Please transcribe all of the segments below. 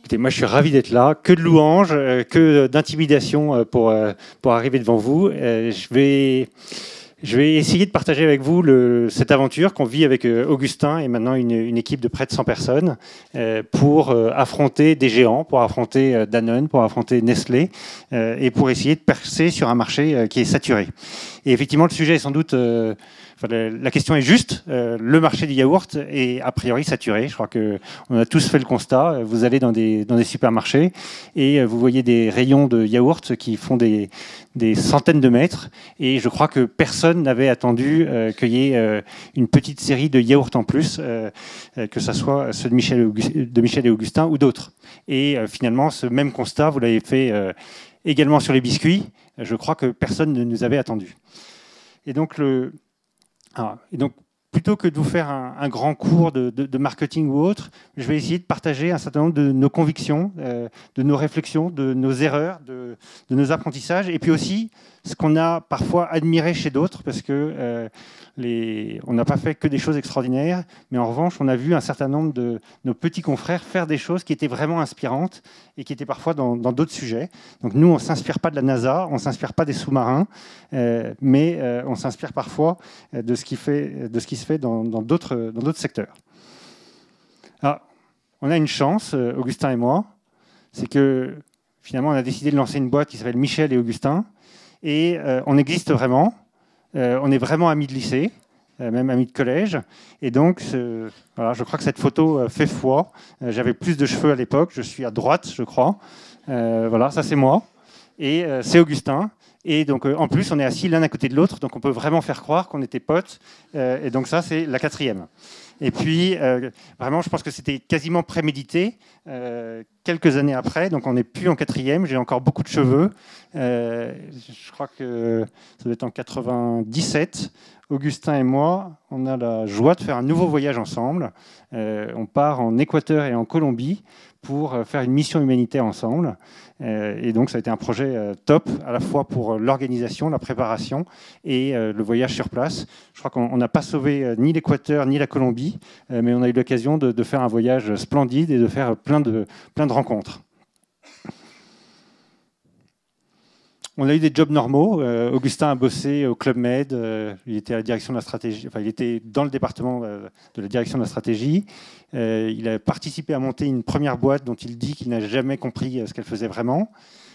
Écoutez, moi je suis ravi d'être là, que de louanges, que d'intimidation pour arriver devant vous. Je vais essayer de partager avec vous cette aventure qu'on vit avec Augustin et maintenant une équipe de près de 100 personnes pour affronter des géants, pour affronter Danone, pour affronter Nestlé et pour essayer de percer sur un marché qui est saturé. Et effectivement, le sujet est sans doute... la question est juste. Le marché du yaourt est a priori saturé. Je crois qu'on a tous fait le constat. Vous allez dans des supermarchés et vous voyez des rayons de yaourt qui font des centaines de mètres. Et je crois que personne n'avait attendu qu'il y ait une petite série de yaourts en plus, que ce soit ceux de Michel et Augustin ou d'autres. Et finalement, ce même constat, vous l'avez fait également sur les biscuits. Je crois que personne ne nous avait attendu. Et donc, plutôt que de vous faire un grand cours de marketing ou autre, je vais essayer de partager un certain nombre de nos convictions, de nos réflexions, de nos erreurs, de nos apprentissages, et puis aussi ce qu'on a parfois admiré chez d'autres, parce que on n'a pas fait que des choses extraordinaires, mais en revanche, on a vu un certain nombre de nos petits confrères faire des choses qui étaient vraiment inspirantes et qui étaient parfois dans d'autres sujets. Donc nous, on ne s'inspire pas de la NASA, on ne s'inspire pas des sous-marins, mais on s'inspire parfois de ce qui se fait dans d'autres secteurs. Alors, on a une chance, Augustin et moi, c'est que finalement, on a décidé de lancer une boîte qui s'appelle Michel et Augustin, et on existe vraiment. On est vraiment amis de lycée, même amis de collège. Et donc, voilà, je crois que cette photo fait foi. J'avais plus de cheveux à l'époque. Je suis à droite, je crois. Voilà, ça c'est moi. Et c'est Augustin. Et donc, en plus, on est assis l'un à côté de l'autre. Donc, on peut vraiment faire croire qu'on était potes. Et donc, ça, c'est la 4e. Et puis, vraiment, je pense que c'était quasiment prémédité. Quelques années après, donc on n'est plus en 4e, j'ai encore beaucoup de cheveux. Je crois que ça doit être en 97. Augustin et moi, on a la joie de faire un nouveau voyage ensemble. On part en Équateur et en Colombie pour faire une mission humanitaire ensemble. Et donc, ça a été un projet top, à la fois pour l'organisation, la préparation et le voyage sur place. Je crois qu'on n'a pas sauvé ni l'Équateur ni la Colombie, mais on a eu l'occasion de faire un voyage splendide et de faire plein de rencontres. On a eu des jobs normaux. Augustin a bossé au Club Med. Il était à la direction de la stratégie. Enfin, il était dans le département de la direction de la stratégie. Il a participé à monter une première boîte dont il dit qu'il n'a jamais compris ce qu'elle faisait vraiment,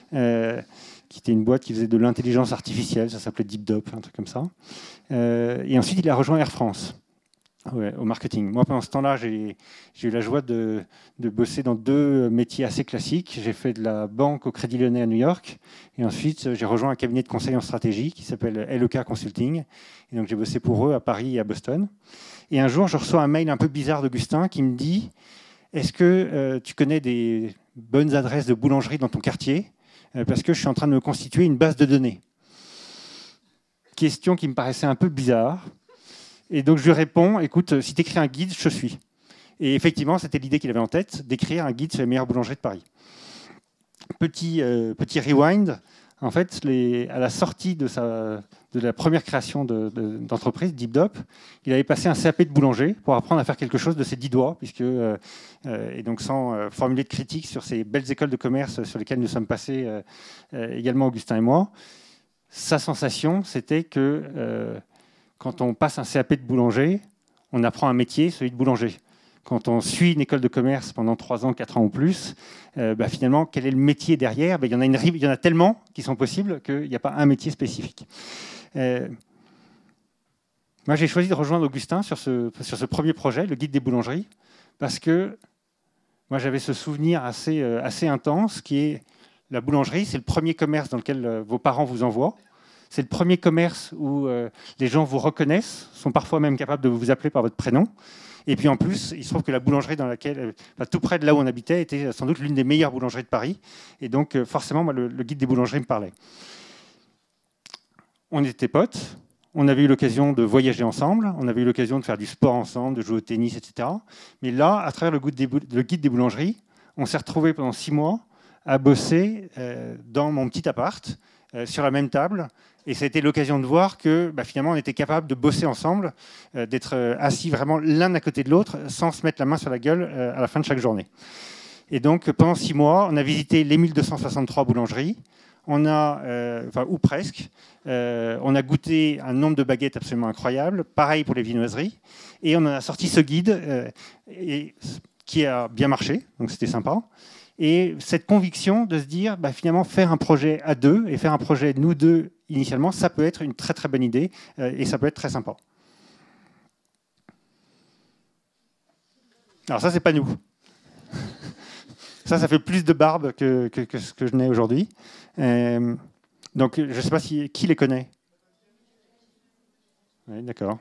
qui était une boîte qui faisait de l'intelligence artificielle. Ça s'appelait DeepDop, un truc comme ça. Et ensuite, il a rejoint Air France. Ouais, au marketing. Moi, pendant ce temps-là, j'ai eu la joie de bosser dans 2 métiers assez classiques. J'ai fait de la banque au Crédit Lyonnais à New York. Et ensuite, j'ai rejoint un cabinet de conseil en stratégie qui s'appelle LEK Consulting. Et donc, j'ai bossé pour eux à Paris et à Boston. Et un jour, je reçois un mail un peu bizarre d'Augustin qui me dit « Est-ce que tu connais des bonnes adresses de boulangerie dans ton quartier ? Parce que je suis en train de me constituer une base de données. » Question qui me paraissait un peu bizarre. Et donc je lui réponds, écoute, si tu écris un guide, je suis. Et effectivement, c'était l'idée qu'il avait en tête, d'écrire un guide sur les meilleures boulangeries de Paris. Petit rewind, en fait, à la sortie de la première création d'entreprise, DeepDop, il avait passé un CAP de boulanger pour apprendre à faire quelque chose de ses 10 doigts, et donc sans formuler de critique sur ces belles écoles de commerce sur lesquelles nous sommes passés, également Augustin et moi. Sa sensation, c'était que quand on passe un CAP de boulanger, on apprend un métier, celui de boulanger. Quand on suit une école de commerce pendant 3 ans, 4 ans ou plus, finalement, quel est le métier derrière ? Il y en a tellement qui sont possibles qu'il n'y a pas un métier spécifique. Moi, j'ai choisi de rejoindre Augustin sur ce premier projet, le guide des boulangeries, parce que moi, j'avais ce souvenir assez intense qui est la boulangerie, c'est le premier commerce dans lequel vos parents vous envoient. C'est le premier commerce où les gens vous reconnaissent, sont parfois même capables de vous appeler par votre prénom. Et puis en plus, il se trouve que la boulangerie dans laquelle, tout près de là où on habitait, était sans doute l'une des meilleures boulangeries de Paris. Et donc forcément, moi, le guide des boulangeries me parlait. On était potes, on avait eu l'occasion de voyager ensemble, on avait eu l'occasion de faire du sport ensemble, de jouer au tennis, etc. Mais là, à travers le guide des boulangeries, on s'est retrouvés pendant 6 mois à bosser dans mon petit appart, sur la même table. Et ça a été l'occasion de voir que finalement, on était capable de bosser ensemble, d'être assis vraiment l'un à côté de l'autre, sans se mettre la main sur la gueule à la fin de chaque journée. Et donc, pendant 6 mois, on a visité les 1263 boulangeries, ou presque. On a goûté un nombre de baguettes absolument incroyable. Pareil pour les viennoiseries. Et on en a sorti ce guide qui a bien marché, donc c'était sympa. Et cette conviction de se dire, finalement, faire un projet à deux et faire un projet nous deux initialement, ça peut être une très très bonne idée et ça peut être très sympa. Alors ça, c'est pas nous. Ça fait plus de barbe que ce que je n'ai aujourd'hui. Donc, je ne sais pas qui les connaît. Oui, d'accord.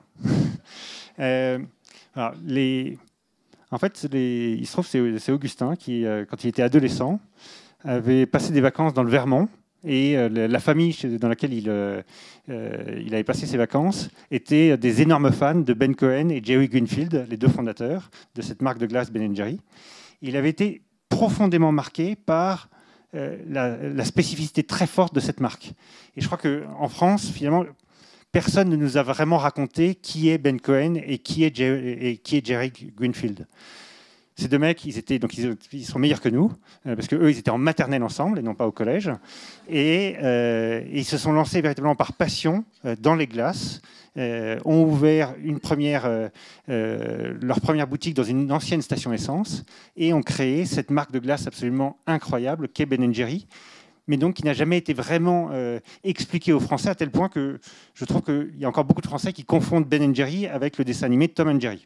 En fait, il se trouve que c'est Augustin qui, quand il était adolescent, avait passé des vacances dans le Vermont. Et la famille dans laquelle il avait passé ses vacances était des énormes fans de Ben Cohen et Jerry Greenfield, les deux fondateurs de cette marque de glace Ben & Jerry. Il avait été profondément marqué par la spécificité très forte de cette marque. Et je crois qu'en France, finalement, personne ne nous a vraiment raconté qui est Ben Cohen et qui est Jerry Greenfield. Ces deux mecs, ils sont meilleurs que nous, parce qu'eux, ils étaient en maternelle ensemble et non pas au collège. Et ils se sont lancés véritablement par passion dans les glaces, ont ouvert leur première boutique dans une ancienne station essence et ont créé cette marque de glace absolument incroyable qu'est Ben & Jerry, mais donc qui n'a jamais été vraiment expliquée aux Français, à tel point que je trouve qu'il y a encore beaucoup de Français qui confondent Ben & Jerry avec le dessin animé Tom & Jerry.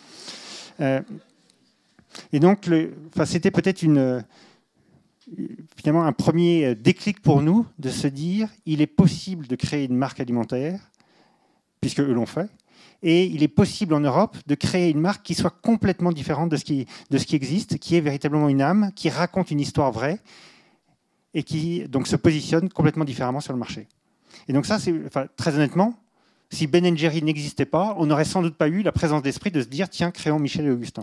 Et donc, c'était peut-être finalement un premier déclic pour nous de se dire il est possible de créer une marque alimentaire, puisque eux l'ont fait, et il est possible en Europe de créer une marque qui soit complètement différente de ce qui existe, qui est véritablement une âme, qui raconte une histoire vraie, et qui donc se positionne complètement différemment sur le marché. Et donc ça, très honnêtement, si Ben & Jerry n'existait pas, on n'aurait sans doute pas eu la présence d'esprit de se dire tiens, créons Michel et Augustin.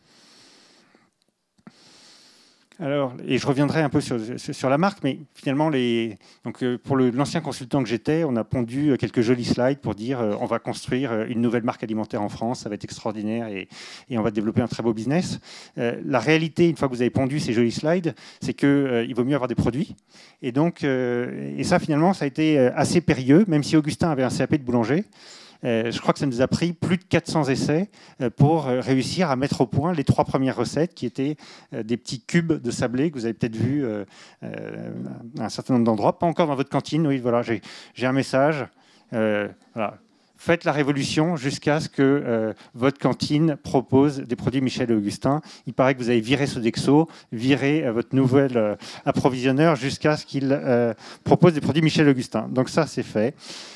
Alors, et je reviendrai un peu sur la marque, mais finalement, pour l'ancien consultant que j'étais, on a pondu quelques jolis slides pour dire on va construire une nouvelle marque alimentaire en France, ça va être extraordinaire et on va développer un très beau business. La réalité, une fois que vous avez pondu ces jolis slides, c'est qu'il vaut mieux avoir des produits. Et donc, et ça, finalement, ça a été assez périlleux, même si Augustin avait un CAP de boulanger. Je crois que ça nous a pris plus de 400 essais pour réussir à mettre au point les 3 premières recettes qui étaient des petits cubes de sablé que vous avez peut-être vu à un certain nombre d'endroits, pas encore dans votre cantine. Oui, voilà, j'ai un message. Voilà. Faites la révolution jusqu'à ce que votre cantine propose des produits Michel et Augustin. Il paraît que vous avez viré Sodexo, viré votre nouvel approvisionneur jusqu'à ce qu'il propose des produits Michel et Augustin. Donc ça, c'est fait.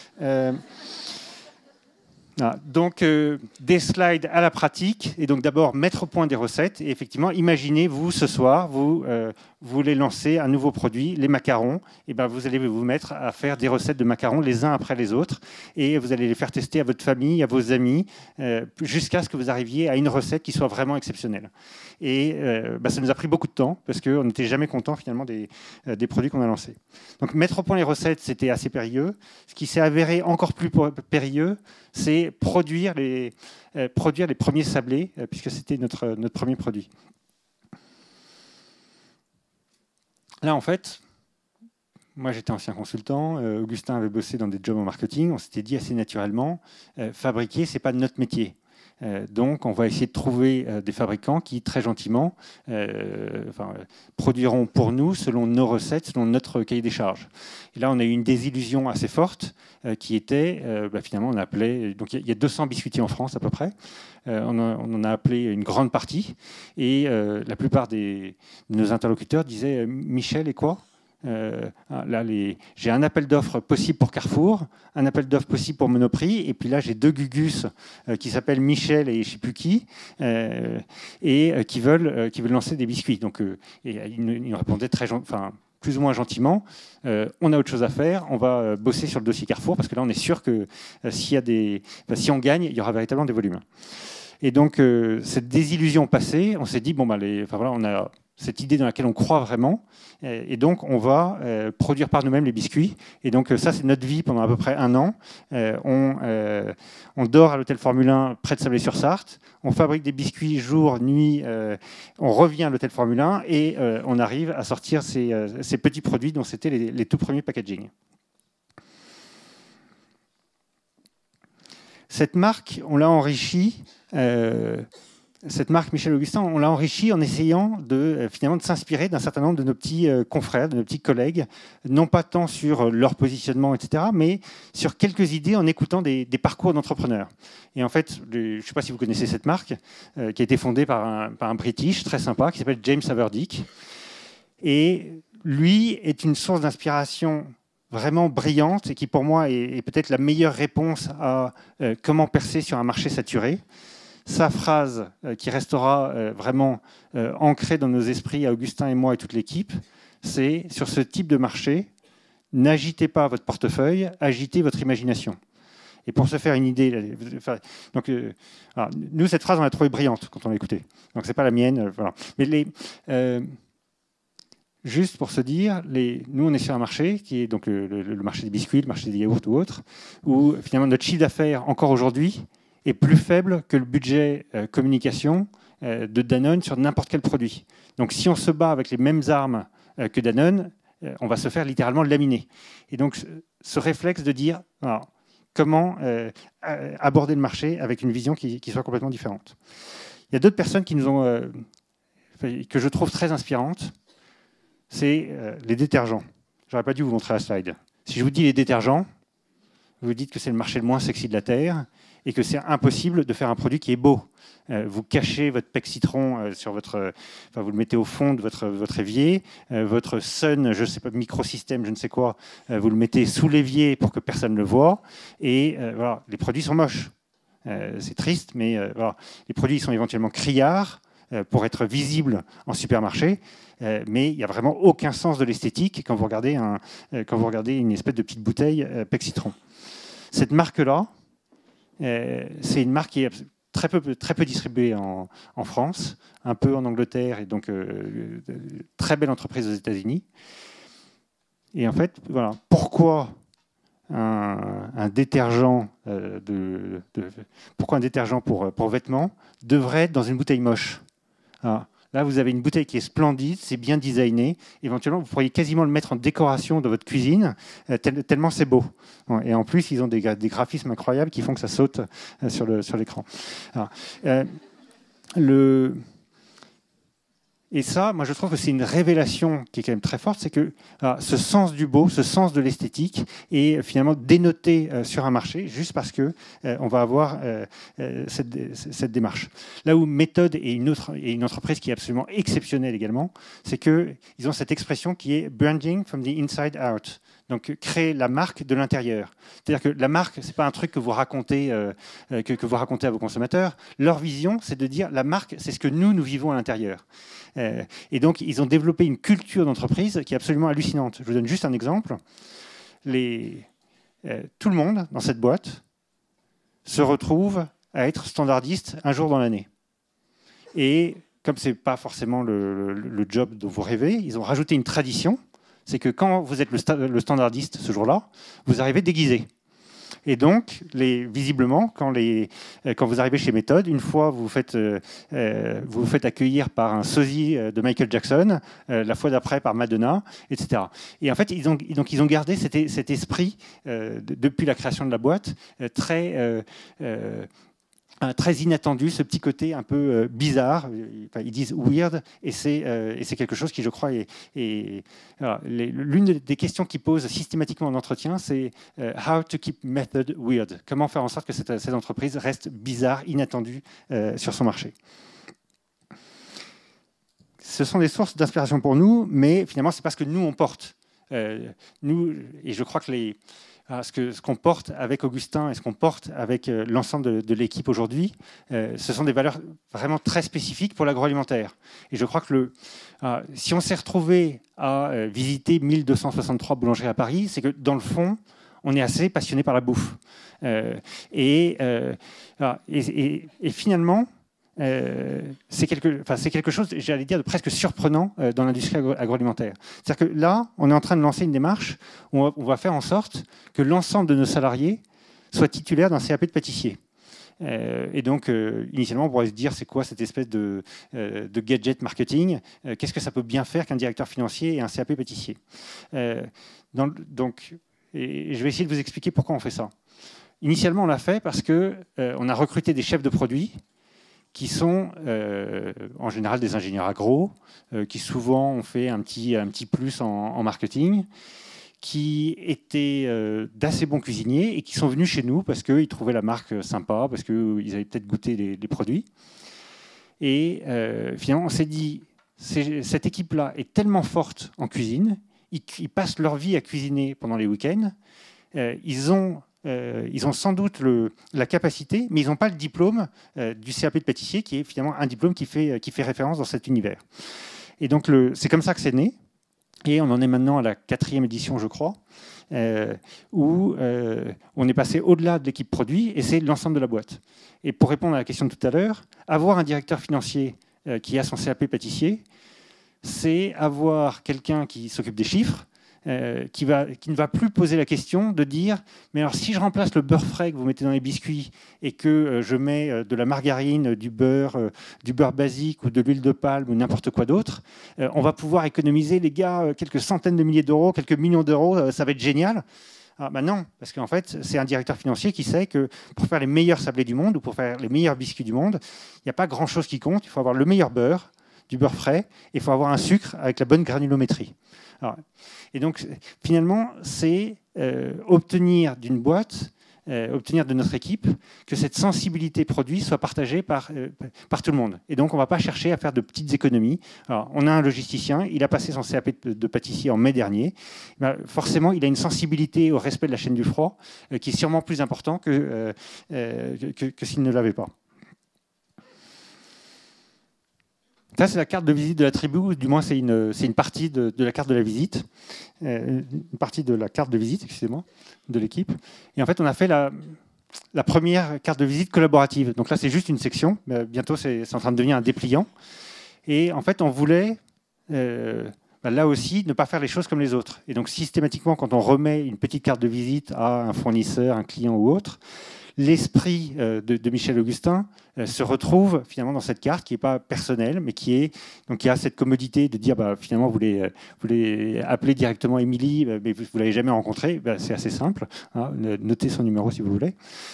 Donc, des slides à la pratique, et donc d'abord mettre au point des recettes. Et effectivement, imaginez, vous, ce soir, vous voulez lancer un nouveau produit, les macarons. Et ben, vous allez vous mettre à faire des recettes de macarons les uns après les autres. Et vous allez les faire tester à votre famille, à vos amis, jusqu'à ce que vous arriviez à une recette qui soit vraiment exceptionnelle. Et ça nous a pris beaucoup de temps, parce qu'on n'était jamais content finalement des produits qu'on a lancés. Donc, mettre au point les recettes, c'était assez périlleux. Ce qui s'est avéré encore plus périlleux, c'est produire les premiers sablés, puisque c'était notre premier produit. Là, en fait, moi j'étais ancien consultant, Augustin avait bossé dans des jobs en marketing, on s'était dit assez naturellement, fabriquer, ce n'est pas notre métier. Donc, on va essayer de trouver des fabricants qui, très gentiment, produiront pour nous, selon nos recettes, selon notre cahier des charges. Et là, on a eu une désillusion assez forte qui était, finalement, on a appelé... Donc, il y a 200 biscuitiers en France, à peu près. On en a appelé une grande partie. Et la plupart de nos interlocuteurs disaient « Michel, et quoi ?» Là, j'ai un appel d'offres possible pour Carrefour, un appel d'offres possible pour Monoprix, et puis là j'ai 2 gugus qui s'appellent Michel et je ne sais plus qui, et qui veulent lancer des biscuits. Donc, ils nous répondaient plus ou moins gentiment, on a autre chose à faire, on va bosser sur le dossier Carrefour, parce que là on est sûr que si on gagne, il y aura véritablement des volumes. Et donc, cette désillusion passée, on s'est dit, on a cette idée dans laquelle on croit vraiment. Et donc, on va produire par nous-mêmes les biscuits. Et donc, ça, c'est notre vie pendant à peu près 1 an. On dort à l'hôtel Formule 1 près de Sablé-sur-Sarthe. On fabrique des biscuits jour, nuit. On revient à l'hôtel Formule 1 et on arrive à sortir ces petits produits dont c'était les tout premiers packaging. Cette marque, on l'a enrichie. Cette marque Michel Augustin, on l'a enrichie en essayant finalement de s'inspirer d'un certain nombre de nos petits confrères, de nos petits collègues, non pas tant sur leur positionnement, etc., mais sur quelques idées en écoutant des parcours d'entrepreneurs. Et en fait, je ne sais pas si vous connaissez cette marque, qui a été fondée par un British très sympa qui s'appelle James Haverdick. Et lui est une source d'inspiration vraiment brillante et qui, pour moi, est peut-être la meilleure réponse à comment percer sur un marché saturé. Sa phrase qui restera vraiment ancrée dans nos esprits, à Augustin et moi et toute l'équipe, c'est « Sur ce type de marché, n'agitez pas votre portefeuille, agitez votre imagination ». Et pour se faire une idée, donc, alors, nous, cette phrase, on l'a trouvée brillante quand on l'a écoutée. Donc, ce n'est pas la mienne. Voilà. Mais juste pour se dire, nous, on est sur un marché qui est donc le marché des biscuits, le marché des yaourts ou autre, où finalement notre chiffre d'affaires, encore aujourd'hui, est plus faible que le budget communication de Danone sur n'importe quel produit. Donc si on se bat avec les mêmes armes que Danone, on va se faire littéralement laminer. Et donc ce réflexe de dire alors, comment aborder le marché avec une vision qui soit complètement différente. Il y a d'autres personnes qui nous ont, que je trouve très inspirantes, c'est les détergents. J'aurais pas dû vous montrer la slide. Si je vous dis les détergents, vous dites que c'est le marché le moins sexy de la Terre et que c'est impossible de faire un produit qui est beau. Vous cachez votre pec citron sur votre, vous le mettez au fond de votre évier, votre Sun, je ne sais pas, microsystème, je ne sais quoi, vous le mettez sous l'évier pour que personne ne le voit. Et voilà, les produits sont moches. C'est triste, mais voilà, les produits sont éventuellement criards pour être visibles en supermarché. Mais il n'y a vraiment aucun sens de l'esthétique quand vous regardez une espèce de petite bouteille pec citron. Cette marque-là, c'est une marque qui est très peu distribuée en France, un peu en Angleterre et donc très belle entreprise aux États-Unis. Et en fait, voilà, pourquoi un détergent pourquoi un détergent pour vêtements devrait être dans une bouteille moche? Alors, là, vous avez une bouteille qui est splendide, c'est bien designé. Éventuellement, vous pourriez quasiment le mettre en décoration dans votre cuisine, tellement c'est beau. Et en plus, ils ont des graphismes incroyables qui font que ça saute sur l'écran. Et ça, moi, je trouve que c'est une révélation qui est quand même très forte, c'est que ce sens du beau, ce sens de l'esthétique est finalement dénoté sur un marché juste parce que on va avoir cette démarche. Là où Méthode est une entreprise qui est absolument exceptionnelle également, c'est qu'ils ont cette expression qui est « branding from the inside out ». Donc, créer la marque de l'intérieur. C'est-à-dire que la marque, ce n'est pas un truc que vous racontez à vos consommateurs. Leur vision, c'est de dire la marque, c'est ce que nous vivons à l'intérieur. Et donc, ils ont développé une culture d'entreprise qui est absolument hallucinante. Je vous donne juste un exemple. Tout le monde dans cette boîte se retrouve à être standardiste un jour dans l'année. Et comme ce n'est pas forcément le job dont vous rêvez, ils ont rajouté une tradition. C'est que quand vous êtes le standardiste ce jour-là, vous arrivez déguisé. Et donc, visiblement, quand vous arrivez chez Méthode, une fois vous vous faites accueillir par un sosie de Michael Jackson, la fois d'après par Madonna, etc. Et en fait, ils ont gardé cet esprit depuis la création de la boîte très inattendu, ce petit côté un peu bizarre, ils disent weird, et c'est quelque chose qui, je crois, l'une des questions qu'ils posent systématiquement en entretien, c'est how to keep Method weird, comment faire en sorte que cette entreprise reste bizarre, inattendue sur son marché. Ce sont des sources d'inspiration pour nous, mais finalement, c'est parce que nous, on porte. Et je crois que ce qu'on porte avec Augustin et ce qu'on porte avec l'ensemble de l'équipe aujourd'hui, ce sont des valeurs vraiment très spécifiques pour l'agroalimentaire. Et je crois que si on s'est retrouvé à visiter 1263 boulangeries à Paris, c'est que dans le fond, on est assez passionné par la bouffe. Et finalement, c'est quelque chose, j'allais dire, de presque surprenant dans l'industrie agroalimentaire. C'est-à-dire que là, on est en train de lancer une démarche où on va faire en sorte que l'ensemble de nos salariés soient titulaires d'un CAP de pâtissier. Et donc, initialement, on pourrait se dire, c'est quoi cette espèce de gadget marketing? Qu'est-ce que ça peut bien faire qu'un directeur financier et un CAP pâtissier? Donc, et je vais essayer de vous expliquer pourquoi on fait ça. Initialement, on l'a fait parce qu'on a recruté des chefs de produits qui sont en général des ingénieurs agro, qui souvent ont fait un petit plus en marketing, qui étaient d'assez bons cuisiniers et qui sont venus chez nous parce qu'ils trouvaient la marque sympa, parce qu'ils avaient peut-être goûté les produits. Et finalement, on s'est dit, cette équipe-là est tellement forte en cuisine, ils passent leur vie à cuisiner pendant les week-ends, ils ont sans doute la capacité, mais ils n'ont pas le diplôme du CAP de pâtissier, qui est finalement un diplôme qui fait référence dans cet univers. Et donc, c'est comme ça que c'est né. Et on en est maintenant à la 4e édition, je crois, où on est passé au-delà de l'équipe produit, et c'est l'ensemble de la boîte. Et pour répondre à la question de tout à l'heure, avoir un directeur financier qui a son CAP pâtissier, c'est avoir quelqu'un qui s'occupe des chiffres, qui ne va plus poser la question de dire « mais alors si je remplace le beurre frais que vous mettez dans les biscuits et que je mets de la margarine, du beurre basique ou de l'huile de palme ou n'importe quoi d'autre, on va pouvoir économiser, les gars, quelques centaines de milliers d'euros, quelques millions d'euros, ça va être génial ». Ah ben non, parce qu'en fait, c'est un directeur financier qui sait que pour faire les meilleurs sablés du monde ou pour faire les meilleurs biscuits du monde, il n'y a pas grand-chose qui compte, il faut avoir le meilleur beurre, du beurre frais, et il faut avoir un sucre avec la bonne granulométrie. Alors, et donc, finalement, c'est obtenir d'une boîte, obtenir de notre équipe, que cette sensibilité produit soit partagée par tout le monde. Et donc, on ne va pas chercher à faire de petites économies. Alors, on a un logisticien, il a passé son CAP de pâtissier en mai dernier. Ben, forcément, il a une sensibilité au respect de la chaîne du froid qui est sûrement plus important que s'il ne l'avait pas. Ça, c'est la carte de visite de la tribu, ou du moins c'est une partie de la carte de la visite, une partie de la carte de visite, excusez-moi, de l'équipe. Et en fait, on a fait la première carte de visite collaborative. Donc là, c'est juste une section. Bientôt, c'est en train de devenir un dépliant. Et en fait, on voulait, là aussi, ne pas faire les choses comme les autres. Et donc, systématiquement, quand on remet une petite carte de visite à un fournisseur, un client ou autre, l'esprit de Michel Augustin se retrouve finalement dans cette carte qui n'est pas personnelle, mais qui a cette commodité de dire finalement vous voulez appeler directement Émilie, mais vous ne l'avez jamais rencontrée. C'est assez simple. Hein, notez son numéro si vous voulez.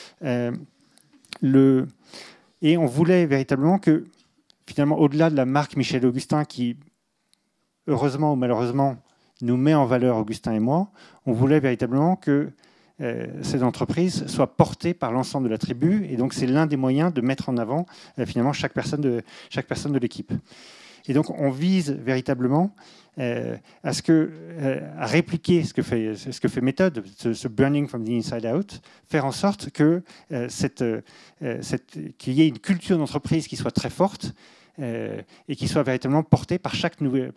Et on voulait véritablement que finalement, au-delà de la marque Michel Augustin qui, heureusement ou malheureusement, nous met en valeur Augustin et moi, on voulait véritablement que cette entreprise soit portée par l'ensemble de la tribu, et donc c'est l'un des moyens de mettre en avant finalement chaque personne de l'équipe. Et donc on vise véritablement à répliquer ce que fait Méthode, ce branding from the inside out, faire en sorte que qu'il y ait une culture d'entreprise qui soit très forte et qui soit véritablement portée par chaque nouvelle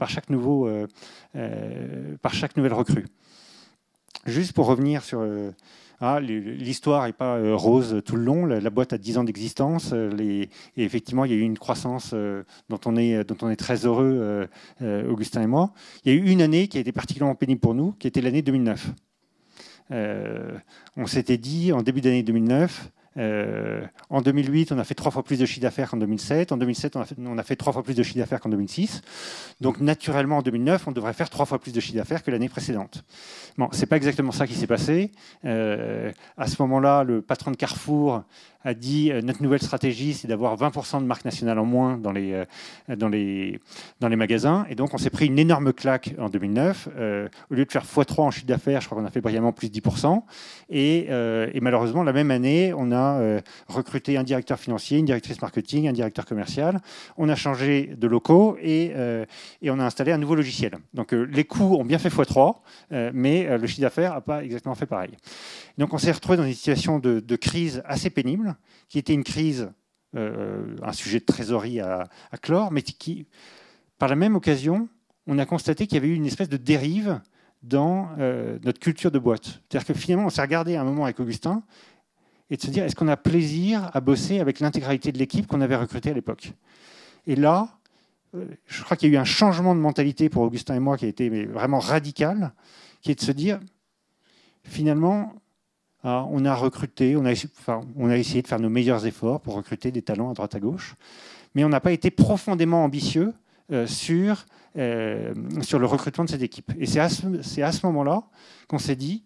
recrue. Juste pour revenir sur... l'histoire n'est pas rose tout le long. La boîte a 10 ans d'existence. Et effectivement, il y a eu une croissance dont on est très heureux, Augustin et moi. Il y a eu une année qui a été particulièrement pénible pour nous, qui était l'année 2009. On s'était dit, en début d'année 2009, en 2008, on a fait 3 fois plus de chiffre d'affaires qu'en 2007. En 2007, on a fait 3 fois plus de chiffre d'affaires qu'en 2006. Donc, naturellement, en 2009, on devrait faire 3 fois plus de chiffre d'affaires que l'année précédente. Bon, c'est pas exactement ça qui s'est passé. À ce moment-là, le patron de Carrefour a dit notre nouvelle stratégie, c'est d'avoir 20% de marques nationales en moins dans les magasins. Et donc, on s'est pris une énorme claque en 2009. Au lieu de faire x3 en chiffre d'affaires, je crois qu'on a fait brillamment plus 10%. Et malheureusement, la même année, on a recruté un directeur financier, une directrice marketing, un directeur commercial. On a changé de locaux et on a installé un nouveau logiciel. Donc, les coûts ont bien fait x3, mais le chiffre d'affaires n'a pas exactement fait pareil. Donc, on s'est retrouvé dans une situation de crise assez pénible, qui était une crise, un sujet de trésorerie à clore, mais qui, par la même occasion, on a constaté qu'il y avait eu une espèce de dérive dans notre culture de boîte. C'est-à-dire que finalement, on s'est regardé à un moment avec Augustin, et de se dire, est-ce qu'on a plaisir à bosser avec l'intégralité de l'équipe qu'on avait recrutée à l'époque? Et là, je crois qu'il y a eu un changement de mentalité pour Augustin et moi qui a été vraiment radical, qui est de se dire, finalement, on a recruté, on a essayé de faire nos meilleurs efforts pour recruter des talents à droite à gauche, mais on n'a pas été profondément ambitieux sur le recrutement de cette équipe. Et c'est à ce moment-là qu'on s'est dit,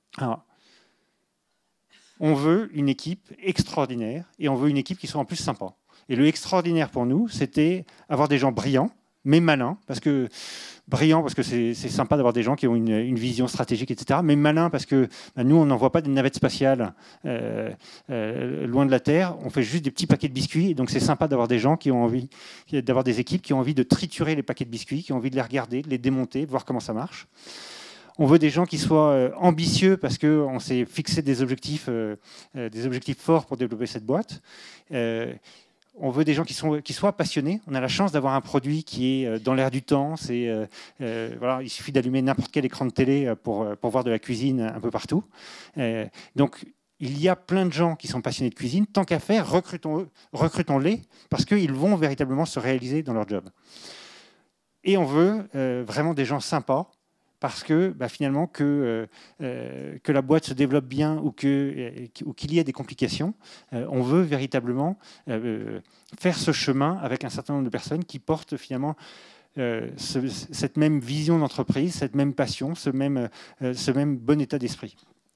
on veut une équipe extraordinaire et on veut une équipe qui soit en plus sympa. Et le extraordinaire pour nous, c'était avoir des gens brillants, mais malins, parce que c'est sympa d'avoir des gens qui ont une vision stratégique, etc. Mais malins parce que nous, on n'envoie pas des navettes spatiales loin de la Terre. On fait juste des petits paquets de biscuits. Et donc, c'est sympa d'avoir des gens qui ont envie, d'avoir des équipes qui ont envie de triturer les paquets de biscuits, qui ont envie de les regarder, de les démonter, de voir comment ça marche. On veut des gens qui soient ambitieux parce qu'on s'est fixé des objectifs forts pour développer cette boîte. On veut des gens qui soient passionnés. On a la chance d'avoir un produit qui est dans l'air du temps. Voilà, il suffit d'allumer n'importe quel écran de télé pour voir de la cuisine un peu partout. Donc, il y a plein de gens qui sont passionnés de cuisine. Tant qu'à faire, recrutons-les parce qu'ils vont véritablement se réaliser dans leur job. Et on veut vraiment des gens sympas parce que finalement, que la boîte se développe bien ou qu'il y ait des complications, on veut véritablement faire ce chemin avec un certain nombre de personnes qui portent finalement cette même vision d'entreprise, cette même passion, ce même bon état d'esprit.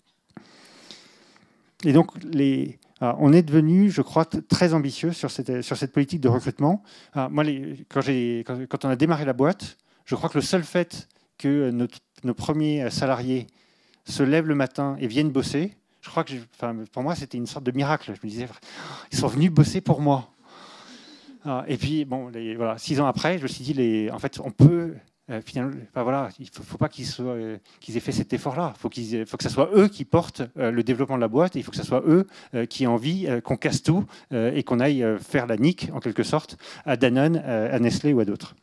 Et donc, on est devenu, je crois, très ambitieux sur cette politique de recrutement. Moi, quand on a démarré la boîte, je crois que le seul fait que nos premiers salariés se lèvent le matin et viennent bosser, je crois que pour moi, c'était une sorte de miracle. Je me disais, ils sont venus bosser pour moi. Et puis, bon, 6 ans après, je me suis dit, en fait, on peut... finalement, voilà, il ne faut pas qu'ils aient fait cet effort-là. Il faut que ce soit eux qui portent le développement de la boîte. Et il faut que ce soit eux qui aient envie qu'on casse tout et qu'on aille faire la nique, en quelque sorte, à Danone, à Nestlé ou à d'autres.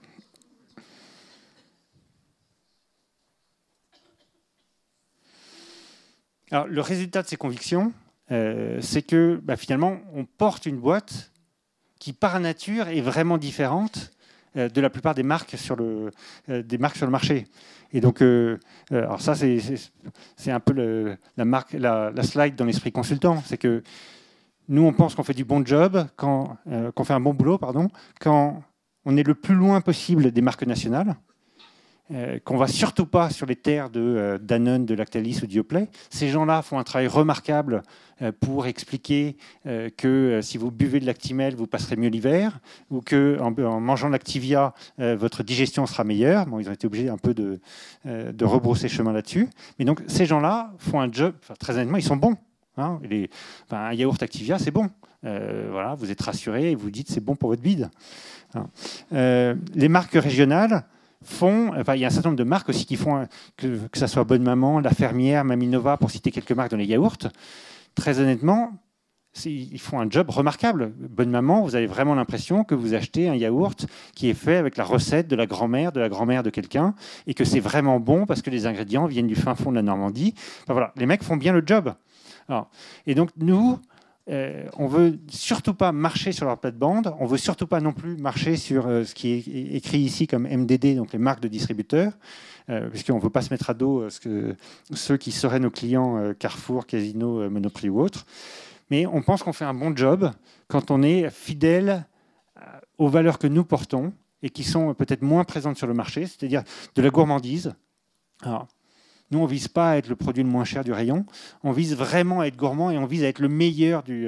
Alors, le résultat de ces convictions, c'est que finalement, on porte une boîte qui, par nature, est vraiment différente de la plupart des marques sur le marché. Et donc, alors ça, c'est un peu la slide dans l'esprit consultant. C'est que nous, on pense qu'on fait du bon job, qu'on fait un bon boulot, quand on est le plus loin possible des marques nationales, qu'on ne va surtout pas sur les terres de Danone, de Lactalis ou de Yoplait. Ces gens-là font un travail remarquable pour expliquer que si vous buvez de l'Actimel, vous passerez mieux l'hiver, ou qu'en mangeant de l'Activia, votre digestion sera meilleure. Bon, ils ont été obligés un peu de rebrousser chemin là-dessus. Mais donc, ces gens-là font un job, très honnêtement, ils sont bons. Hein, un yaourt Activia, c'est bon. Voilà, vous êtes rassuré et vous dites c'est bon pour votre bide. Hein. Les marques régionales il y a un certain nombre de marques aussi qui font, que ça soit Bonne Maman, La Fermière, Maminova, pour citer quelques marques dans les yaourts. Très honnêtement, ils font un job remarquable. Bonne Maman, vous avez vraiment l'impression que vous achetez un yaourt qui est fait avec la recette de la grand-mère de quelqu'un, et que c'est vraiment bon parce que les ingrédients viennent du fin fond de la Normandie. Voilà, les mecs font bien le job. Alors, et donc nous, on veut surtout pas marcher sur leur plate-bande, on veut surtout pas non plus marcher sur ce qui est écrit ici comme MDD, donc les marques de distributeurs, puisqu'on ne veut pas se mettre à dos ceux qui seraient nos clients Carrefour, Casino, Monoprix ou autres. Mais on pense qu'on fait un bon job quand on est fidèle aux valeurs que nous portons et qui sont peut-être moins présentes sur le marché, c'est-à-dire de la gourmandise. Alors, nous, on ne vise pas à être le produit le moins cher du rayon. On vise vraiment à être gourmand et on vise à être le meilleur du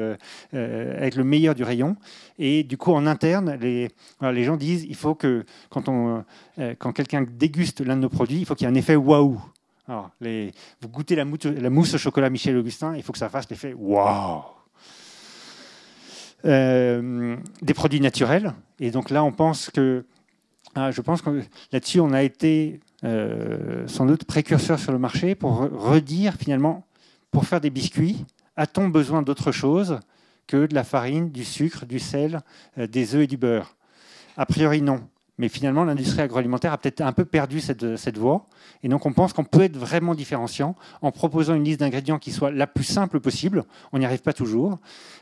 rayon. Et du coup, en interne, les gens disent il faut que, quand quelqu'un déguste l'un de nos produits, il faut qu'il y ait un effet waouh. Alors, vous goûtez la mousse au chocolat Michel Augustin, il faut que ça fasse l'effet waouh. Des produits naturels. Et donc là, je pense que là-dessus, on a été sans doute précurseur sur le marché pour redire finalement, pour faire des biscuits, a-t-on besoin d'autre chose que de la farine, du sucre, du sel, des œufs et du beurre? A priori non. Mais finalement, l'industrie agroalimentaire a peut-être un peu perdu cette voie. Et donc, on pense qu'on peut être vraiment différenciant en proposant une liste d'ingrédients qui soit la plus simple possible. On n'y arrive pas toujours.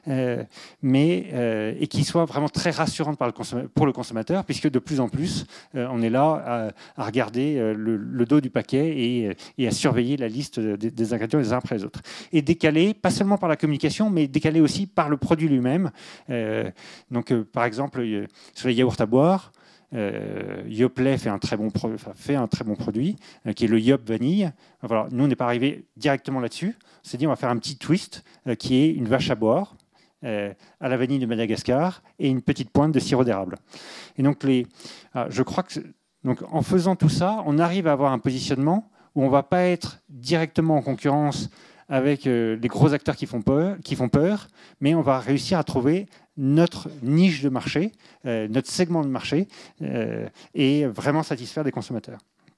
Et qui soit vraiment très rassurante pour le consommateur, puisque de plus en plus, on est là à regarder le dos du paquet et à surveiller la liste des ingrédients les uns après les autres. Et décalé, pas seulement par la communication, mais décalé aussi par le produit lui-même. Par exemple, sur les yaourts à boire, Yoplait fait un très bon produit, qui est le Yop Vanille. Voilà, nous, on n'est pas arrivé directement là-dessus. On s'est dit, on va faire un petit twist qui est une vache à boire à la vanille de Madagascar et une petite pointe de sirop d'érable. Et donc, je crois que en faisant tout ça, on arrive à avoir un positionnement où on ne va pas être directement en concurrence avec les gros acteurs qui font peur, mais on va réussir à trouver notre niche de marché, notre segment de marché, et vraiment satisfaire des consommateurs.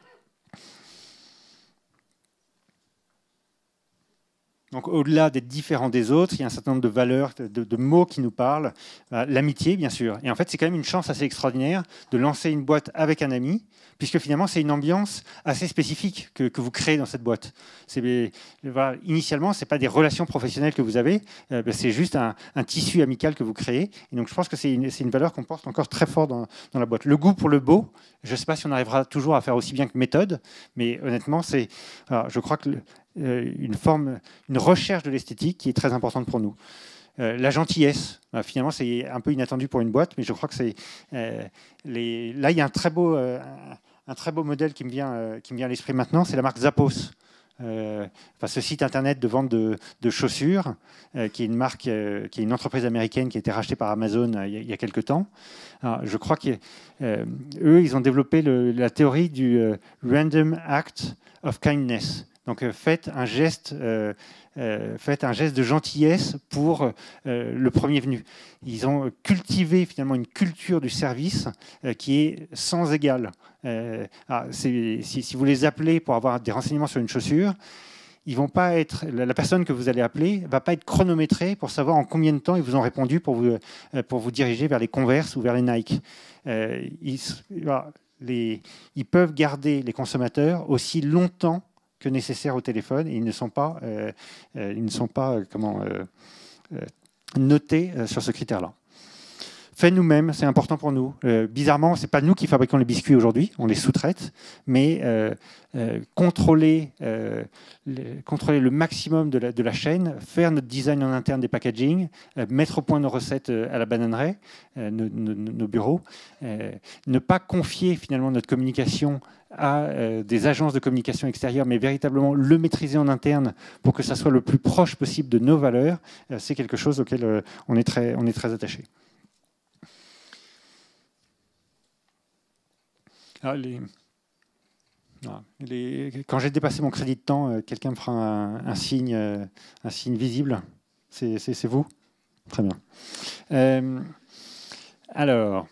Donc, au-delà d'être différent des autres, il y a un certain nombre de valeurs, de mots qui nous parlent. L'amitié, bien sûr. Et en fait, c'est quand même une chance assez extraordinaire de lancer une boîte avec un ami, puisque finalement, c'est une ambiance assez spécifique que vous créez dans cette boîte. Initialement, ce n'est pas des relations professionnelles que vous avez, c'est juste un tissu amical que vous créez. Et donc, je pense que c'est une valeur qu'on porte encore très fort dans la boîte. Le goût pour le beau, je ne sais pas si on arrivera toujours à faire aussi bien que méthode, mais honnêtement, je crois que une recherche de l'esthétique qui est très importante pour nous. La gentillesse, finalement, c'est un peu inattendu pour une boîte, mais je crois que là, il y a un très beau modèle qui me vient à l'esprit maintenant, c'est la marque Zappos. Ce site internet de vente de chaussures, qui est une marque, qui est une entreprise américaine qui a été rachetée par Amazon il y a quelques temps. Alors, je crois qu'eux, ils ont développé la théorie du Random Act of Kindness. Donc faites un geste de gentillesse pour le premier venu. Ils ont cultivé finalement une culture du service qui est sans égale. Si vous les appelez pour avoir des renseignements sur une chaussure, ils vont pas être, la personne que vous allez appeler ne va pas être chronométrée pour savoir en combien de temps ils vous ont répondu pour vous diriger vers les Converse ou vers les Nike. Ils peuvent garder les consommateurs aussi longtemps que nécessaire au téléphone, et ils ne sont pas notés sur ce critère-là. Fait nous-mêmes, c'est important pour nous. Bizarrement, ce n'est pas nous qui fabriquons les biscuits aujourd'hui, on les sous-traite, mais contrôler le maximum de la chaîne, faire notre design en interne des packaging, mettre au point nos recettes à la bananeraie, nos bureaux, ne pas confier finalement notre communication à des agences de communication extérieures, mais véritablement le maîtriser en interne pour que ça soit le plus proche possible de nos valeurs, c'est quelque chose auquel on est très attaché. Quand j'ai dépassé mon crédit de temps, quelqu'un me fera un signe visible. C'est vous? Très bien. Alors,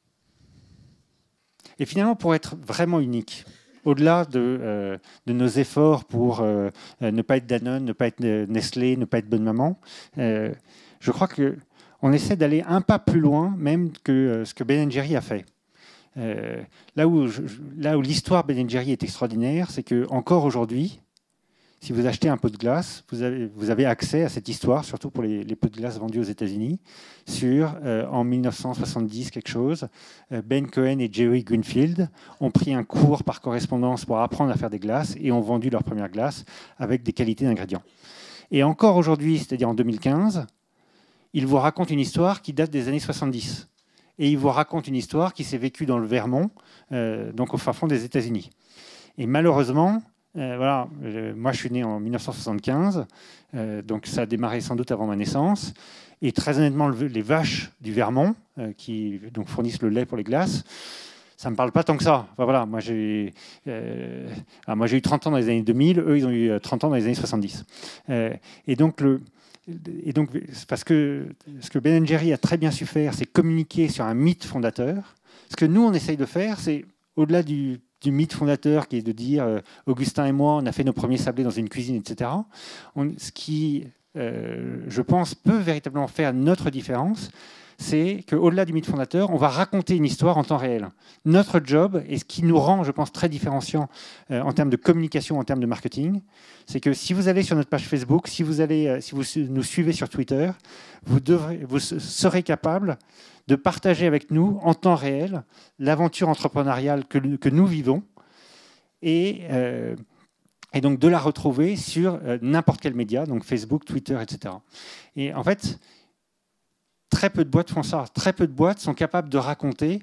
et finalement, pour être vraiment unique, au-delà de nos efforts pour ne pas être Danone, ne pas être Nestlé, ne pas être Bonne Maman, je crois qu'on essaie d'aller un pas plus loin même que ce que Ben & Jerry a fait. Là où l'histoire Ben & Jerry est extraordinaire, c'est qu'encore aujourd'hui, si vous achetez un pot de glace, vous avez accès à cette histoire, surtout pour les pots de glace vendus aux États-Unis, en 1970 quelque chose, Ben Cohen et Jerry Greenfield ont pris un cours par correspondance pour apprendre à faire des glaces et ont vendu leur première glace avec des qualités d'ingrédients. Et encore aujourd'hui, c'est-à-dire en 2015, ils vous racontent une histoire qui date des années 70. Et il vous raconte une histoire qui s'est vécue dans le Vermont, donc au fin fond des États-Unis. Et malheureusement, moi je suis né en 1975, donc ça a démarré sans doute avant ma naissance. Et très honnêtement, les vaches du Vermont, qui donc fournissent le lait pour les glaces, ça ne me parle pas tant que ça. Enfin, voilà, moi j'ai eu 30 ans dans les années 2000, eux ils ont eu 30 ans dans les années 70. Et donc parce que ce que Ben & Jerry a très bien su faire, c'est communiquer sur un mythe fondateur. Ce que nous, on essaye de faire, c'est au-delà du mythe fondateur qui est de dire Augustin et moi, on a fait nos premiers sablés dans une cuisine, etc. Ce qui, je pense, peut véritablement faire notre différence, c'est qu'au-delà du mythe fondateur, on va raconter une histoire en temps réel. Notre job, et ce qui nous rend, je pense, très différenciant en termes de communication, en termes de marketing, c'est que si vous allez sur notre page Facebook, si vous nous suivez sur Twitter, vous serez capable de partager avec nous en temps réel l'aventure entrepreneuriale que nous vivons et donc de la retrouver sur n'importe quel média, donc Facebook, Twitter, etc. Et en fait, très peu de boîtes font ça. Très peu de boîtes sont capables de raconter,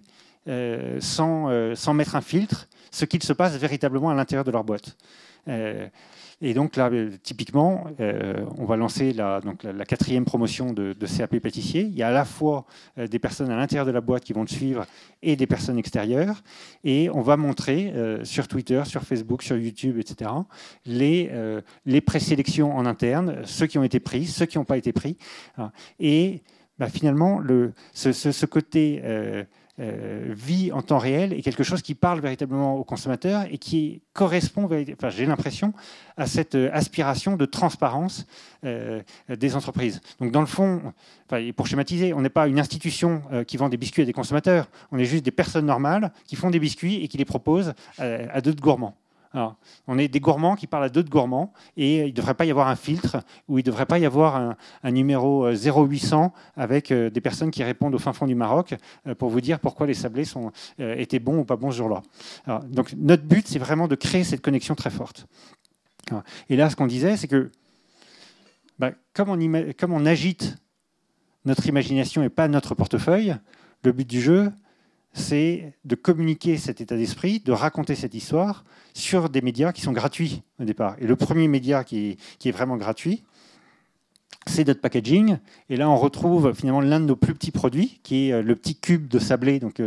sans mettre un filtre, ce qu'il se passe véritablement à l'intérieur de leur boîte. Et donc là, typiquement, on va lancer la 4e promotion de CAP pâtissier. Il y a à la fois des personnes à l'intérieur de la boîte qui vont le suivre et des personnes extérieures. Et on va montrer sur Twitter, sur Facebook, sur YouTube, etc., les présélections en interne, ceux qui ont été pris, ceux qui n'ont pas été pris. Et finalement, ce côté vie en temps réel est quelque chose qui parle véritablement aux consommateurs et qui correspond, j'ai l'impression, à cette aspiration de transparence des entreprises. Donc dans le fond, pour schématiser, on n'est pas une institution qui vend des biscuits à des consommateurs, on est juste des personnes normales qui font des biscuits et qui les proposent à d'autres gourmands. Alors, on est des gourmands qui parlent à d'autres gourmands et il ne devrait pas y avoir un filtre ou il ne devrait pas y avoir un numéro 0800 avec des personnes qui répondent au fin fond du Maroc pour vous dire pourquoi les sablés étaient bons ou pas bons ce jour-là. Donc notre but, c'est vraiment de créer cette connexion très forte. Et là, ce qu'on disait, c'est que comme on agite notre imagination et pas notre portefeuille, le but du jeu, c'est de communiquer cet état d'esprit, de raconter cette histoire sur des médias qui sont gratuits au départ. Et le premier média qui est vraiment gratuit, c'est notre packaging. Et là, on retrouve finalement l'un de nos plus petits produits, qui est le petit cube de sablé. Donc,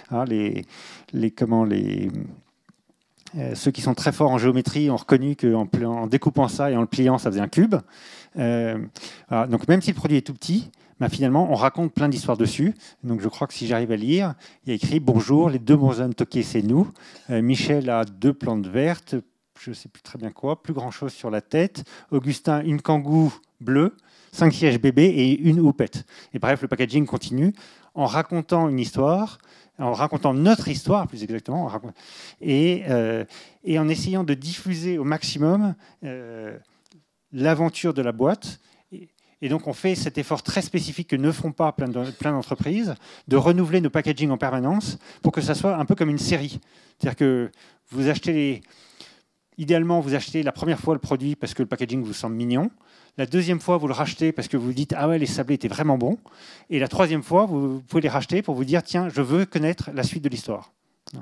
ceux qui sont très forts en géométrie ont reconnu qu'en découpant ça et en le pliant, ça faisait un cube. Donc, même si le produit est tout petit, finalement, on raconte plein d'histoires dessus. Donc, je crois que si j'arrive à lire, il y a écrit « Bonjour, les 2 bonshommes toqués, c'est nous. Michel a 2 plantes vertes, je ne sais plus très bien quoi, plus grand-chose sur la tête. Augustin, une kangou bleue, 5 sièges bébés et une houppette. » Et bref, le packaging continue en racontant une histoire, en racontant notre histoire, plus exactement, et en essayant de diffuser au maximum l'aventure de la boîte. Et donc, on fait cet effort très spécifique que ne font pas plein d'entreprises, de renouveler nos packaging en permanence pour que ça soit un peu comme une série. C'est-à-dire que vous achetez idéalement, vous achetez la première fois le produit parce que le packaging vous semble mignon. La deuxième fois, vous le rachetez parce que vous dites « Ah ouais, les sablés étaient vraiment bons ». Et la troisième fois, vous pouvez les racheter pour vous dire « Tiens, je veux connaître la suite de l'histoire ».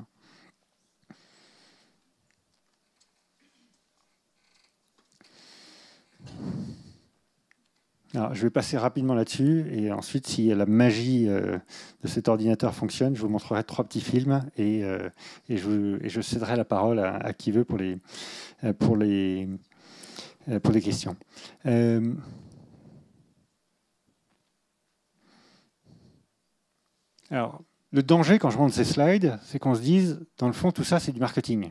Alors, je vais passer rapidement là-dessus et ensuite, si la magie de cet ordinateur fonctionne, je vous montrerai 3 petits films et je céderai la parole à qui veut pour les questions. Alors, le danger quand je montre ces slides, c'est qu'on se dise, dans le fond, tout ça, c'est du marketing.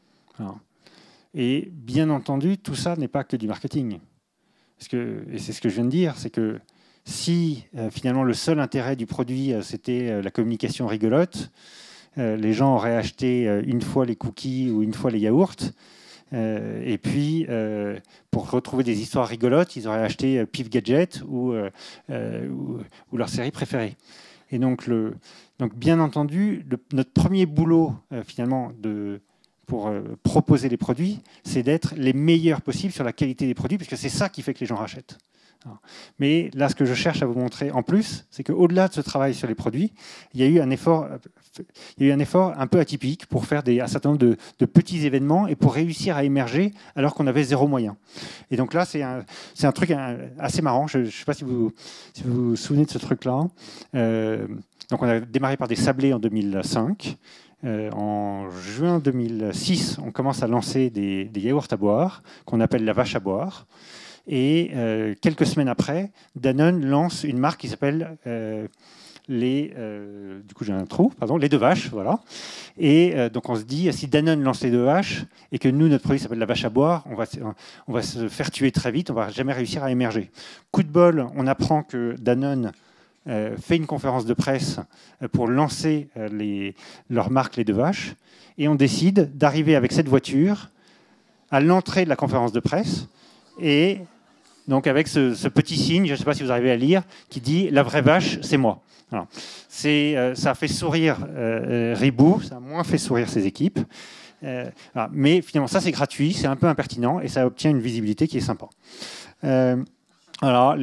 Et bien entendu, tout ça n'est pas que du marketing. Et c'est ce que je viens de dire, c'est que si finalement le seul intérêt du produit, c'était la communication rigolote, les gens auraient acheté une fois les cookies ou une fois les yaourts, et puis pour retrouver des histoires rigolotes, ils auraient acheté Pif Gadget ou leur série préférée. Et donc bien entendu, notre premier boulot finalement pour proposer les produits, c'est d'être les meilleurs possibles sur la qualité des produits, parce que c'est ça qui fait que les gens rachètent. Mais là, ce que je cherche à vous montrer en plus, c'est qu'au-delà de ce travail sur les produits, il y a eu un effort un peu atypique pour faire un certain nombre de petits événements et pour réussir à émerger alors qu'on avait 0 moyen. Et donc là, c'est un truc assez marrant. Je ne sais pas si vous vous souvenez de ce truc-là. Donc on a démarré par des sablés en 2005. En juin 2006, on commence à lancer des yaourts à boire, qu'on appelle la vache à boire. Et quelques semaines après, Danone lance une marque qui s'appelle les 2 vaches. Voilà. Et donc on se dit, si Danone lance les 2 vaches et que nous, notre produit s'appelle la vache à boire, on va se faire tuer très vite, on ne va jamais réussir à émerger. Coup de bol, on apprend que Danone fait une conférence de presse pour lancer leur marque Les Deux Vaches. Et on décide d'arriver avec cette voiture à l'entrée de la conférence de presse. Et donc avec ce petit signe, je ne sais pas si vous arrivez à lire, qui dit « La vraie vache, c'est moi ». Ça a fait sourire Ribou, ça a moins fait sourire ses équipes. Mais finalement, ça c'est gratuit, c'est un peu impertinent et ça obtient une visibilité qui est sympa. Alors,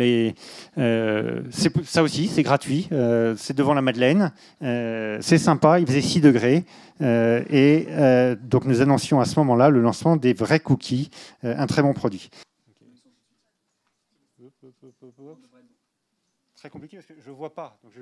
ça aussi, c'est gratuit, c'est devant la Madeleine, c'est sympa, il faisait 6 degrés. Donc nous annoncions à ce moment-là le lancement des vrais cookies, un très bon produit. Très compliqué parce que je ne vois pas. Donc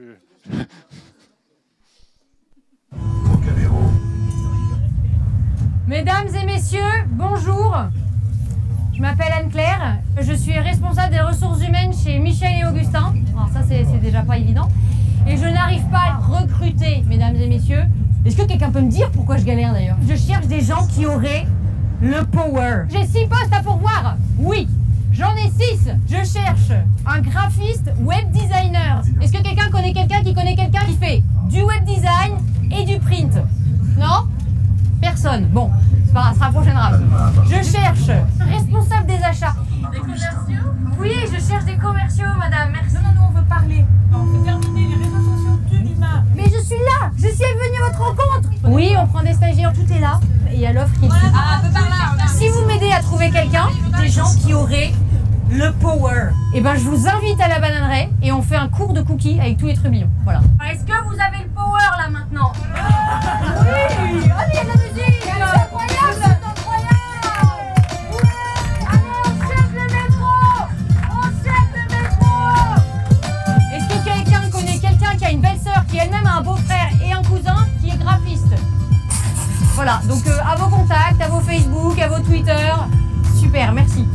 Mesdames et messieurs, bonjour. Je m'appelle Anne-Claire. Je suis responsable des ressources humaines chez Michel et Augustin. Alors ça, c'est déjà pas évident. Et je n'arrive pas à recruter, mesdames et messieurs. Est-ce que quelqu'un peut me dire pourquoi je galère d'ailleurs? Je cherche des gens qui auraient le power. J'ai 6 postes à pourvoir. Oui. J'en ai 6. Je cherche un graphiste web designer. Est-ce que quelqu'un connaît quelqu'un qui fait du web design et du print? Non? Personne. Bon, c'est pas grave, ce sera la prochaine rave. Je cherche responsable des achats. Des commerciaux? Oui, je cherche des commerciaux, madame. Merci. Non, on veut parler. On veut terminer, les réseaux sociaux tuent l'humain. Mais je suis là. Je suis venue à votre rencontre. Oui, on prend des stagiaires. Tout est là. Et il y a l'offre qui est dessus. Ah, un peu par là. Si vous m'aidez à trouver quelqu'un, des gens qui auraient le power, eh ben, je vous invite à la bananerie et on fait un cours de cookies avec tous les trubillons. Voilà. Est-ce que vous avez le power là maintenant? Oui. Ah, mais il y a de la musique. C'est incroyable. C'est incroyable. Oui. Allez, on chèque le métro. On chèque le métro. Est-ce que quelqu'un connaît quelqu'un qui a une belle-sœur qui elle-même a un beau-frère et un cousin qui est graphiste? Voilà, donc à vos contacts, à vos Facebook, à vos Twitter. Super, merci.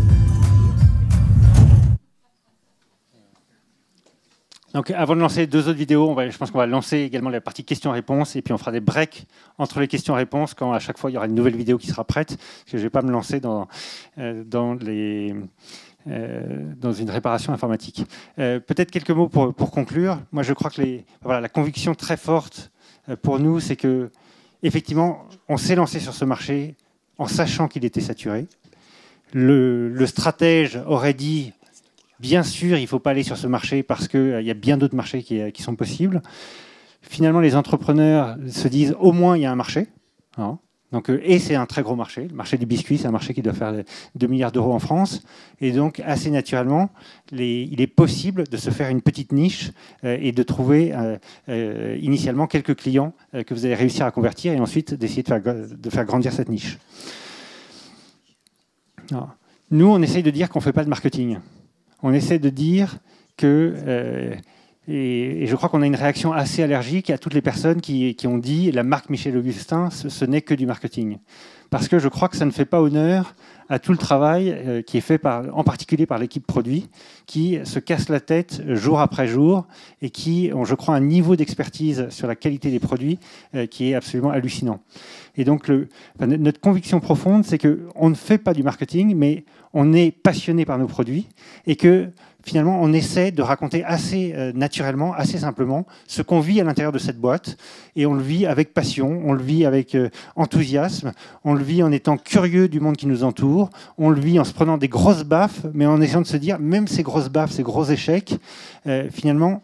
Donc, avant de lancer 2 autres vidéos, je pense qu'on va lancer également la partie questions-réponses et puis on fera des breaks entre les questions-réponses quand à chaque fois il y aura une nouvelle vidéo qui sera prête. Parce que je ne vais pas me lancer dans une réparation informatique. Peut-être quelques mots pour conclure. Moi, je crois que la conviction très forte pour nous, c'est que effectivement, on s'est lancé sur ce marché en sachant qu'il était saturé. Le stratège aurait dit bien sûr, il ne faut pas aller sur ce marché parce qu'il y a bien d'autres marchés qui sont possibles. Finalement, les entrepreneurs se disent au moins il y a un marché. Hein. Donc, et c'est un très gros marché. Le marché du biscuit, c'est un marché qui doit faire 2 milliards d'euros en France. Et donc, assez naturellement, il est possible de se faire une petite niche et de trouver initialement quelques clients que vous allez réussir à convertir et ensuite d'essayer de faire grandir cette niche. Alors, nous, on essaye de dire qu'on ne fait pas de marketing. On essaie de dire que, et je crois qu'on a une réaction assez allergique à toutes les personnes qui ont dit la marque Michel Augustin, ce n'est que du marketing. Parce que je crois que ça ne fait pas honneur à tout le travail qui est fait en particulier par l'équipe produit, qui se casse la tête jour après jour et qui ont, je crois, un niveau d'expertise sur la qualité des produits qui est absolument hallucinant. Et donc, notre conviction profonde, c'est qu'on ne fait pas du marketing, mais on est passionné par nos produits et que finalement, on essaie de raconter assez naturellement, assez simplement, ce qu'on vit à l'intérieur de cette boîte. Et on le vit avec passion, on le vit avec enthousiasme, on le vit en étant curieux du monde qui nous entoure, on le vit en se prenant des grosses baffes, mais en essayant de se dire, même ces grosses baffes, ces gros échecs, finalement,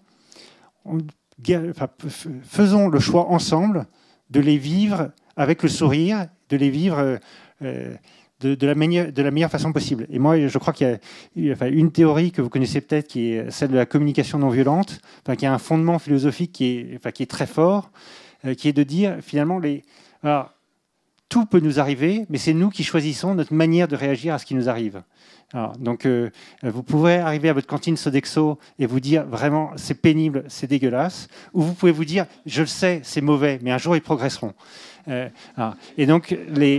faisons le choix ensemble de les vivre avec le sourire, de les vivre de la meilleure façon possible. Et moi, je crois qu'il y a une théorie que vous connaissez peut-être, qui est celle de la communication non violente, qui a un fondement philosophique qui est très fort, qui est de dire, finalement, alors, tout peut nous arriver, mais c'est nous qui choisissons notre manière de réagir à ce qui nous arrive. Alors, donc, vous pouvez arriver à votre cantine Sodexo et vous dire, vraiment, c'est pénible, c'est dégueulasse, ou vous pouvez vous dire, je le sais, c'est mauvais, mais un jour, ils progresseront. Et donc,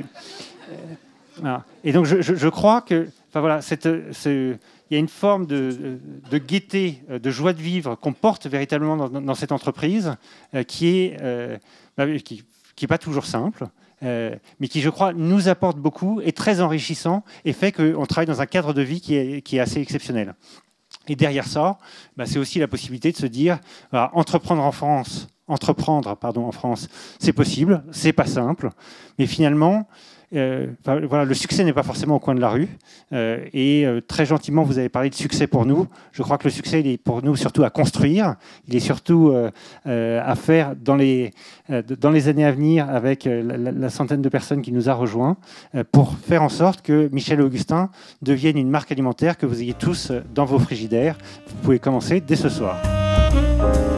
je crois que, voilà, il y a une forme de gaieté, de joie de vivre qu'on porte véritablement dans cette entreprise, qui est pas toujours simple, mais qui, je crois, nous apporte beaucoup, est très enrichissant et fait qu'on travaille dans un cadre de vie qui est assez exceptionnel. Et derrière ça, c'est aussi la possibilité de se dire, voilà, entreprendre en France, c'est possible, c'est pas simple, mais finalement, voilà, le succès n'est pas forcément au coin de la rue. Très gentiment, vous avez parlé de succès pour nous. Je crois que le succès, il est pour nous surtout à construire. Il est surtout à faire dans les années à venir avec la centaine de personnes qui nous a rejoints pour faire en sorte que Michel et Augustin deviennent une marque alimentaire que vous ayez tous dans vos frigidaires. Vous pouvez commencer dès ce soir.